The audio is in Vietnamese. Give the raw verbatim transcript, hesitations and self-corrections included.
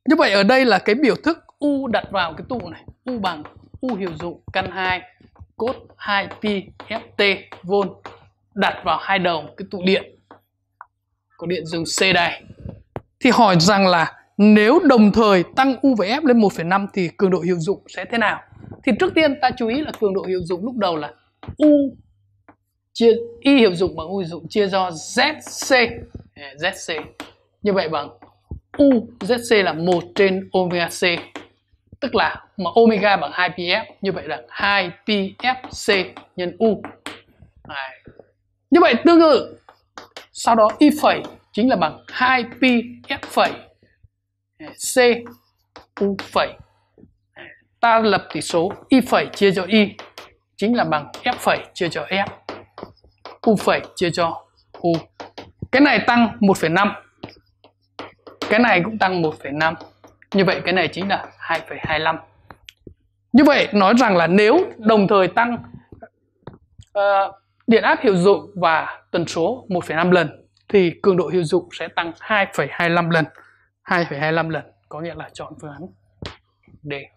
Như vậy ở đây là cái biểu thức U đặt vào cái tụ này, U bằng U hiệu dụng căn hai cos hai pi ép tê vôn đặt vào hai đầu cái tụ điện có điện dương C đây. Thì hỏi rằng là nếu đồng thời tăng U và F lên một phẩy năm thì cường độ hiệu dụng sẽ thế nào? Thì trước tiên ta chú ý là cường độ hiệu dụng lúc đầu là U chia Y hiệu dụng bằng U hiệu dụng chia cho Z C. Z C. Như vậy bằng U Z C là một trên omega C. Tức là mà omega bằng hai pi F, như vậy là hai pi F C nhân U. Đấy. Như vậy tương tự, sau đó Y phẩy chính là bằng hai pi F phẩy C U phẩy. Ta lập tỷ số Y phẩy chia cho Y chính là bằng F phẩy chia cho F, U phẩy chia cho U. Cái này tăng một phẩy năm, cái này cũng tăng một phẩy năm. Như vậy cái này chính là hai phẩy hai lăm. Như vậy nói rằng là nếu đồng thời tăng uh, điện áp hiệu dụng và tần số một phẩy năm lần thì cường độ hiệu dụng sẽ tăng hai phẩy hai lăm lần. hai phẩy hai lăm lần, có nghĩa là chọn phương án D.